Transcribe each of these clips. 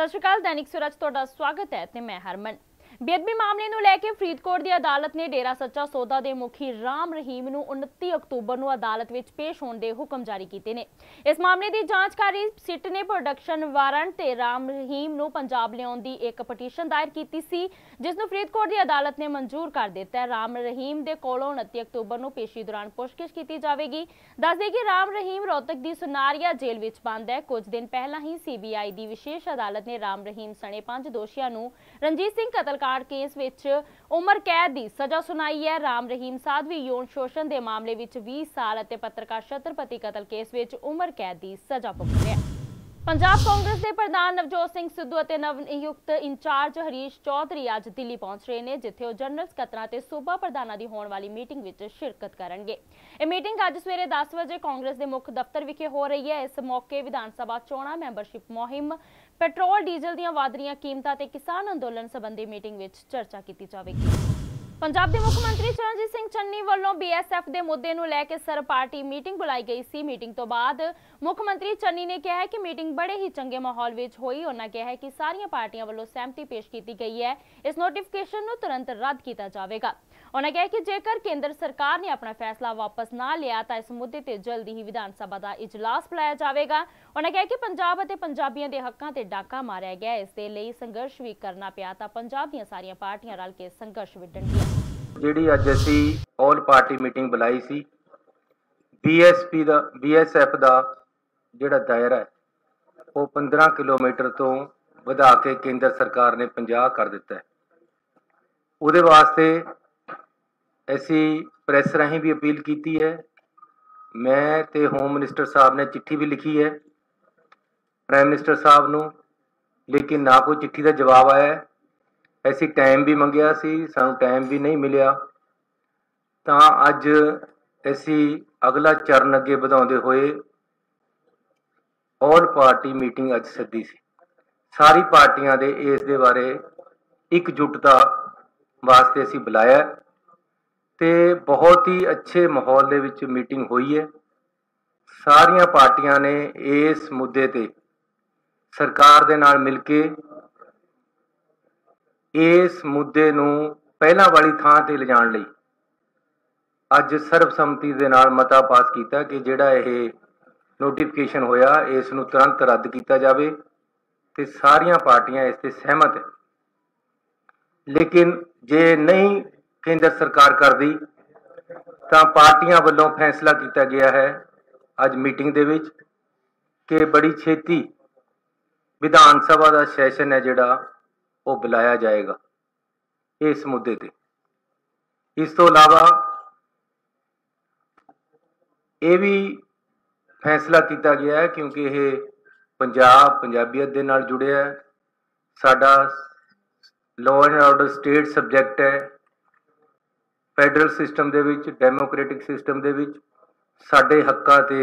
सत श्री अकाल। दैनिक सूरज तुहाडा स्वागत है ते मैं हरमन। बेअदबी मामले नूं लैके फरीदकोट की अदालत ने डेरा सच्चा सौदा के मुखी राम रहीम नूं 29 अक्तूबर नूं अदालत विच पेश होने के हुक्म जारी किए ने। इस मामले की जांच कर रही सिट ने प्रोडक्शन वारंट ते राम रहीम नूं पंजाब लिआउण दी एक पटीशन दायर की सी, जिसनूं फरीदकोट की अदालत ने मंजूर कर दिता है। राम रहीम दे कोलों 29 अक्तूबर नूं पेशी दौरान पुछगिछ की जाएगी। दस दें कि राम रहीम रोहतक की सुनारिया जेल विच बंद है। कुछ दिन पहला ही CBI की विशेष अदालत ने राम रहीम सने 5 दोषियों नूं रणजीत सिंह कतल केस विच उम्र कैद की सजा सुनाई है। राम रहीम साध्वी यौन शोषण के मामले विच 20 साल और पत्रकार छत्रपति कतल केस विच उम्र कैद की सजा भुगत रहा है। पंजाब कांग्रेस के प्रधान नवजोत सिंह सिद्धू और नवनियुक्त इंचार्ज हरीश चौधरी अज दिल्ली पहुंच रहे हैं, जिथे वो जनरल सकत्तरां ते सूबा प्रधानां की होने वाली मीटिंग विच शिरकत करेंगे। यह मीटिंग अज सवेरे 10 बजे कांग्रेस के मुख्य दफ्तर विखे हो रही है। इस मौके विधान सभा चोणां, मैंबरशिप मुहिम, पेट्रोल डीजल दीआं वध रहीआं कीमतां ते किसान अंदोलन संबंधी मीटिंग विच चर्चा की जाएगी। पंजाब के मुख्यमंत्री चरणजीत सिंह चन्नी वालों BSF के मुद्दे नूं लैके सर पार्टी मीटिंग बुलाई गई सी। मीटिंग तो बाद मुख्यमंत्री चन्नी ने कहा है कि मीटिंग बड़े ही चंगे माहौल विच होई। उन्होंने कहा है कि सारियां पार्टियां वालों सहमति पेश की गई है। इस नोटिफिकेशन नूं तुरंत रद्द किया जाएगा। उन्होंने कहा कि जेकर केंद्र सरकार ने अपना फैसला वापस ना लिया तो इस मुद्दे ते जल्दी ही विधान सभा का इजलास बुलाया जाएगा। उन्होंने कहा कि पंजाब और पंजाबियों के हकों ते डाका मारिया गया, इसके लिए संघर्ष भी करना पिया तो पंजाब दी सारियां पार्टियां रल के संघर्ष विड्डणगीआं। ਜਿਹੜੀ ਅੱਜ ਅਸੀਂ ਆਲ ਪਾਰਟੀ ਮੀਟਿੰਗ ਬੁਲਾਈ ਸੀ, BSF ਦਾ ਜਿਹੜਾ ਦਾਇਰਾ ਹੈ ਉਹ 15 ਕਿਲੋਮੀਟਰ ਤੋਂ ਵਧਾ ਕੇ ਕੇਂਦਰ ਸਰਕਾਰ ਨੇ 50 ਕਰ ਦਿੱਤਾ ਹੈ। ਉਹਦੇ ਵਾਸਤੇ ਅਸੀਂ ਪ੍ਰੈਸ ਰਾਹੀਂ ਵੀ ਅਪੀਲ ਕੀਤੀ ਹੈ। ਮੈਂ ਤੇ ਹੋਮ ਮਿਨਿਸਟਰ ਸਾਹਿਬ ਨੇ ਚਿੱਠੀ ਵੀ ਲਿਖੀ ਹੈ ਪ੍ਰਾਈਮ ਮਿਨਿਸਟਰ ਸਾਹਿਬ ਨੂੰ, ਲੇਕਿਨ ਨਾ ਕੋਈ ਚਿੱਠੀ ਦਾ ਜਵਾਬ ਆਇਆ ਹੈ। ਅਸੀਂ टाइम भी मंगिया सी, सानू टाइम भी नहीं मिलिया। तो अज असी अगला चरण अगे बढ़ाते हुए ऑल पार्टी मीटिंग अज सदी सी। सारी पार्टियां दे इस दे बारे एकजुटता वास्ते असी बुलाया ते बहुत ही अच्छे माहौल दे विच मीटिंग हुई है। सारियां पार्टियां ने इस मुद्दे ते सरकार दे नाल मिल के इस मुद्दे नूं पहला वाली थां ते लिजाण लई अज सर्वसम्मति दे नाल मता पास किया कि जिहड़ा यह नोटिफिकेशन होया इस नूं तुरंत रद्द किया जावे ते सारियां पार्टियां इस ते सहमत है। लेकिन जे नहीं केंद्र सरकार करदी तां पार्टियां वल्लों फैसला किया गया है अज मीटिंग दे विच कि बड़ी छेती विधान सभा दा सैशन है जिहड़ा वो बुलाया जाएगा इस मुद्दे ते। इस तो इलावा ये भी फैसला किया गया है क्योंकि ये पंजाबियत दे नाल जुड़िया है, साडा law and order state subject है। फैडरल सिस्टम दे विच, डेमोक्रेटिक सिस्टम दे विच साडे हक्कां ते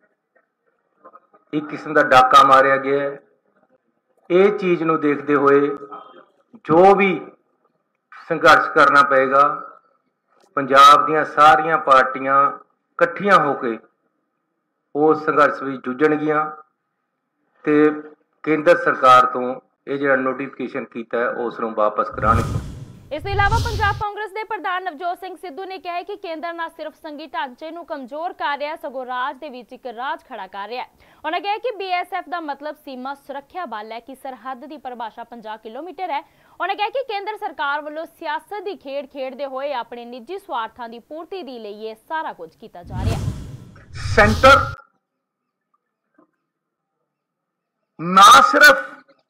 एक किस्म का डाका मारिया गया है। ये चीज़ नूं देखते हुए जो भी संघर्ष करना पएगा, पंजाब दीआं सारियां पार्टियां इकट्ठियां होके उस संघर्ष विच जुझणगीआं ते केंद्र सरकार तो ये जिहड़ा नोटिफिकेशन कीता है उस नूं वापस कराउणगे। इस अलावा पंजाब कांग्रेस के प्रधान नवजोत सिंह सिद्धू ने कहा है कि केंद्र न सिर्फ संघी ढांचे नूं कमजोर कर रहा है, सगों राज दे विच एक राज खड़ा कर रहा है। उन्होंने कहा कि BSF का मतलब सीमा सुरक्षा बल है कि सरहद की परिभाषा 50 किलोमीटर है। उन्होंने कहा कि केंद्र सरकार वालों सियासत की खेड खेडते हुए अपने निजी स्वार्थों की पूर्ति के लिए ये सारा कुछ किया जा रहा है। सेंटर ना सिर्फ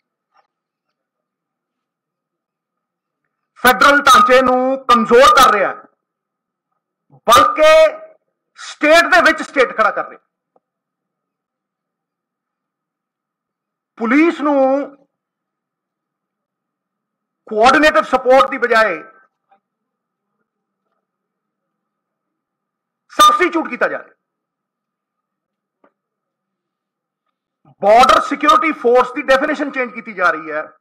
फैडरल ढांचे नूं कमजोर कर रहा है बल्कि स्टेट दे विच स्टेट खड़ा कर रहा है। पुलिस नूं कोआर्डिनेटिव सपोर्ट की बजाय सबस्टिट्यूट किया जा रहा है। बॉर्डर सिक्योरिटी फोर्स की डेफिनेशन चेंज की जा रही है।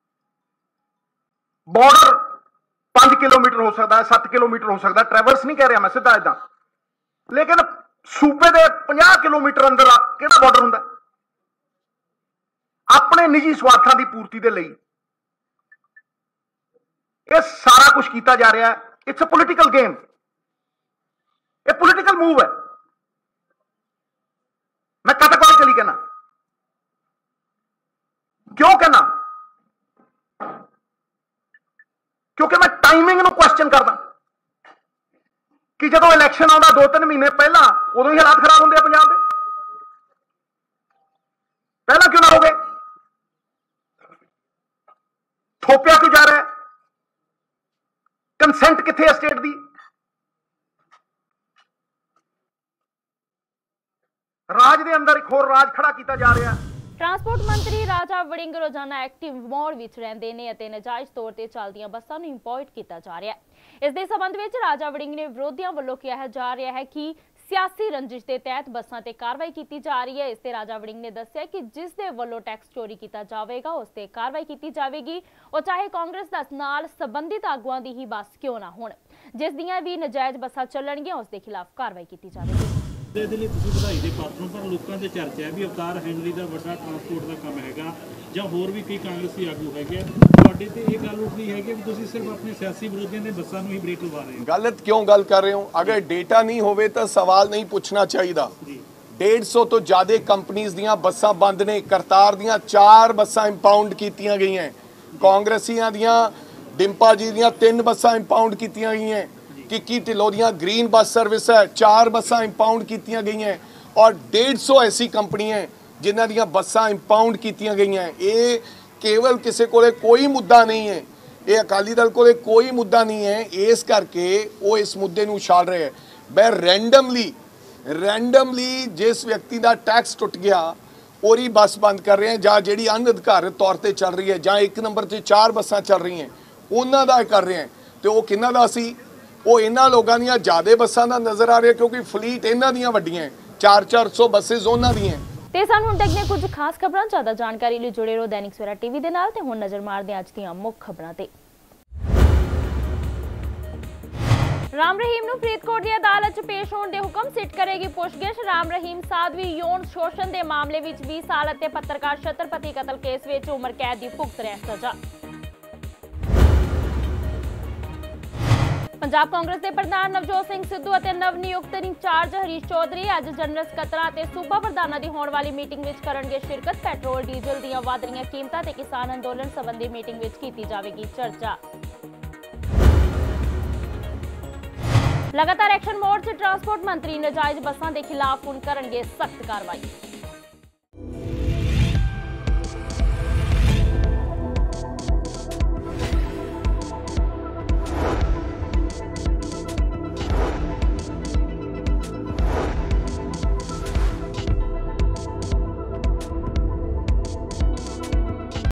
बॉर्डर 5 किलोमीटर हो सकता है, 7 किलोमीटर हो सकता है, ट्रैवल्स नहीं कह रहा मैं सीधा इदा, लेकिन सूबे के 50 किलोमीटर अंदर किहड़ा बॉर्डर हुंदा? अपने ਆਪਣੇ ਨਿੱਜੀ ਸਵਾਰਥਾਂ ਦੀ ਪੂਰਤੀ ਦੇ ਲਈ ਇਹ ਸਾਰਾ ਕੁਝ ਕੀਤਾ ਜਾ ਰਿਹਾ ਹੈ। ਇਟਸ ਅ ਪੋਲੀਟੀਕਲ ਗੇਮ, ਇਹ ਪੋਲੀਟੀਕਲ मूव है। मैं कैटेगोरिकली कहना, क्यों कहना? क्योंकि मैं टाइमिंग ਨੂੰ क्वेश्चन करदा कि ਜਦੋਂ इलेक्शन आउंदा 2-3 महीने पहला उदों ही हालात खराब होंगे पंजाब ਦੇ। पहला क्यों ना हो गए? थोपिया क्यों जा रहा है? कंसेंट किथे है स्टेट दी? ਰਾਜ ਦੇ ਅੰਦਰ ਇੱਕ ਹੋਰ ਰਾਜ ਖੜਾ ਕੀਤਾ ਜਾ ਰਿਹਾ ਹੈ। ਟਰਾਂਸਪੋਰਟ ਮੰਤਰੀ ਰਾਜਾ ਵੜਿੰਗ ਰੋਜ਼ਾਨਾ ਐਕਟਿਵ ਮੋਡ ਵਿੱਚ ਰਹਿੰਦੇ ਨੇ ਅਤੇ ਨਜਾਇਜ਼ ਤੌਰ ਤੇ ਚੱਲਦੀਆਂ ਬੱਸਾਂ ਨੂੰ ਇੰਪੋਰਟ ਕੀਤਾ ਜਾ ਰਿਹਾ ਹੈ। ਇਸ ਦੇ ਸੰਬੰਧ ਵਿੱਚ ਰਾਜਾ ਵੜਿੰਗ ਨੇ ਵਿਰੋਧੀਆਂ ਵੱਲੋਂ ਕਿਹਾ ਜਾ ਰਿਹਾ ਹੈ ਕਿ ਸਿਆਸੀ ਰੰਜਿਸ਼ ਦੇ ਤਹਿਤ ਬੱਸਾਂ ਤੇ ਕਾਰਵਾਈ ਕੀਤੀ ਜਾ ਰਹੀ ਹੈ। ਇਸ ਤੇ ਰਾਜਾ ਵੜਿੰਗ ਨੇ ਦੱਸਿਆ ਕਿ ਜਿਸ ਦੇ ਵੱਲੋਂ ਟੈਕਸ ਚੋਰੀ ਕੀਤਾ ਜਾਵੇਗਾ ਉਸ ਤੇ ਕਾਰਵਾਈ ਕੀਤੀ ਜਾਵੇਗੀ, ਉਹ ਚਾਹੇ ਕਾਂਗਰਸ ਦੇ ਨਾਲ ਸੰਬੰਧਿਤ ਆਗੂਆਂ ਦੀ ਹੀ ਬੱਸ ਕਿਉਂ ਨਾ ਹੋਣ। ਜਿਸ ਦੀਆਂ ਵੀ ਨਜਾਇਜ਼ ਬੱਸਾਂ ਚੱਲਣਗੀਆਂ ਉਸ ਦੇ ਖਿਲਾਫ ਕਾਰਵਾਈ ਕੀਤੀ ਜਾਵੇਗੀ। ਦੇ ਲਈ ਤੁਸੀਂ ਵਧਾਈ ਦੇ ਪਾਤਰ ਹੋ, ਪਰ ਲੋਕਾਂ ਦੇ ਚਰਚਾ ਹੈ ਵੀ ਅਵਤਾਰ ਹੈਨਰੀ ਦਾ ਵੱਡਾ ਟਰਾਂਸਪੋਰਟ ਦਾ ਕੰਮ ਹੈਗਾ ਜਾਂ ਹੋਰ ਵੀ ਕਈ ਕਾਂਗਰਸੀ ਆਗੂ ਹੈਗੇ, ਤੁਹਾਡੇ ਤੇ ਇਹ ਗੱਲ ਉੱਠਦੀ ਹੈ ਕਿ ਤੁਸੀਂ ਸਿਰਫ ਆਪਣੇ ਸਿਆਸੀ ਵਿਰੋਧੀਆਂ ਦੇ ਬੱਸਾਂ ਨੂੰ ਹੀ ਬ੍ਰੇਕ ਲਵਾ ਰਹੇ ਹੋ। गलत क्यों गल कर रहे हो? अगर डेटा नहीं होवे तो सवाल नहीं पूछना चाहिए। 150 ਤੋਂ ਜ਼ਿਆਦਾ ਕੰਪਨੀਆਂ ਦੀਆਂ ਬੱਸਾਂ ਬੰਦ ਨੇ। ਕਰਤਾਰ ਦੀਆਂ 4 ਬੱਸਾਂ ਇੰਪਾਊਂਡ ਕੀਤੀਆਂ ਗਈਆਂ, ਕਾਂਗਰਸੀਆਂ ਦੀਆਂ ਡਿੰਪਾ ਜੀ ਦੀਆਂ 3 ਬੱਸਾਂ ਇੰਪਾਊਂਡ ਕੀਤੀਆਂ ਗਈਆਂ, किक्की ढिल्लों ਦੀਆਂ ग्रीन बस सर्विस है 4 ਬੱਸਾਂ इंपाउंड कीतियां गई हैं और 150 ऐसी कंपनियां जिन्हां ਦੀਆਂ ਬੱਸਾਂ इंपाउंड कीतियां गई हैं। ये केवल किसी को कोई मुद्दा नहीं है, ये अकाली दल को कोई मुद्दा नहीं है, इस करके वो इस मुद्दे नूं उछाल रहे हैं। मैं रैंडमली जिस व्यक्ति का टैक्स टुट गया ਉਹਦੀ ਬੱਸ ਬੰਦ ਕਰ ਰਹੇ हैं, ਜਾਂ ਜਿਹੜੀ ਅਨਅਧਿਕਾਰਿਤ ਤੌਰ ਤੇ ਚੱਲ ਰਹੀ है, ਜਾਂ 1 ਨੰਬਰ ਤੇ 4 ਬੱਸਾਂ ਚੱਲ ਰਹੀਆਂ ਉਹਨਾਂ ਦਾ ਕਰ ਰਹੇ हैं। ਤੇ ਉਹ ਕਿੰਨਾ ਦਾ ਸੀ? ਉਹ ਇਹਨਾਂ ਲੋਕਾਂ ਦੀਆਂ ਜ਼ਿਆਦਾ ਬੱਸਾਂ ਦਾ ਨਜ਼ਰ ਆ ਰਿਹਾ ਕਿਉਂਕਿ ਫਲੀਟ ਇਹਨਾਂ ਦੀਆਂ ਵੱਡੀਆਂ 400 ਬੱਸਸ ਉਹਨਾਂ ਦੀਆਂ। ਤੇ ਸਾਨੂੰ ਹੁਣ ਤੱਕ ਦੀਆਂ ਕੁਝ ਖਾਸ ਖਬਰਾਂ। ਜ਼ਿਆਦਾ ਜਾਣਕਾਰੀ ਲਈ ਜੁੜੇ ਰਹੋ ਦੈਨਿਕ ਸਵੇਰਾ ਟੀਵੀ ਦੇ ਨਾਲ। ਤੇ ਹੁਣ ਨਜ਼ਰ ਮਾਰਦੇ ਹਾਂ ਅੱਜ ਦੀਆਂ ਮੁੱਖ ਖਬਰਾਂ ਤੇ। ਰਾਮ ਰਹੀਮ ਨੂੰ ਫਰੀਦਕੋਟ ਦੀ ਅਦਾਲਤ 'ਚ ਪੇਸ਼ ਹੋਣ ਦੇ ਹੁਕਮ, ਸਿੱਟ ਕਰੇਗੀ ਪੁੱਛਗਿੱਛ। ਰਾਮ ਰਹੀਮ ਸਾਧਵੀ ਯੌਨ ਸ਼ੋਸ਼ਣ ਦੇ ਮਾਮਲੇ ਵਿੱਚ 20 ਸਾਲ ਅਤੇ ਪੱਤਰਕਾਰ ਛਤਰਪਤੀ ਕਤਲ ਕੇਸ ਵਿੱਚ ਉਮਰ ਕੈਦ ਦੀ ਭੁਗਤ ਰਿਹਾ ਸਜ਼ਾ। ਪੰਜਾਬ ਕਾਂਗਰਸ ਦੇ ਪ੍ਰਧਾਨ ਨਵਜੋਤ ਸਿੰਘ ਸਿੱਧੂ ਅਤੇ ਨਵ ਨਿਯੁਕਤ ਇੰਚਾਰਜ ਹਰੀਸ਼ ਚੌਧਰੀ ਅੱਜ ਜਨਰਲ ਸਕੱਤਰਾਂ ਅਤੇ ਸੂਬਾ ਪ੍ਰਧਾਨਾਂ ਦੀ ਹੋਣ ਵਾਲੀ ਮੀਟਿੰਗ ਵਿੱਚ ਕਰਨਗੇ ਸ਼ਿਰਕਤ। ਪੈਟਰੋਲ ਡੀਜ਼ਲ ਦੀਆਂ ਵਧ ਰਹੀਆਂ ਕੀਮਤਾਂ ਤੇ ਕਿਸਾਨ ਅੰਦੋਲਨ ਸੰਬੰਧੀ ਮੀਟਿੰਗ ਵਿੱਚ ਕੀਤੀ ਜਾਵੇਗੀ ਚਰਚਾ। ਲਗਾਤਾਰ ਐਕਸ਼ਨ ਮੋਡ 'ਚ ਟਰਾਂਸਪੋਰਟ ਮੰਤਰੀ ਨਜਾਇਜ਼ ਬੱਸਾਂ ਦੇ ਖਿਲਾਫ ਹੁਣ ਕਰਨਗੇ ਸਖਤ ਕਾਰਵਾਈ।